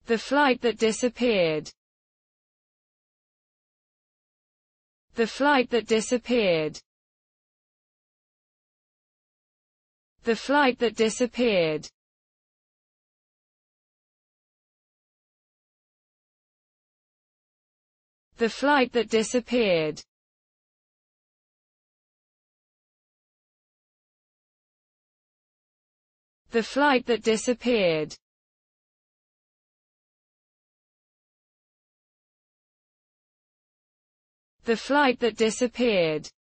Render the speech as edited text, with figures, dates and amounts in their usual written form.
The flight that disappeared. The flight that disappeared. The flight that disappeared. The flight that disappeared. The flight that disappeared. The flight that disappeared.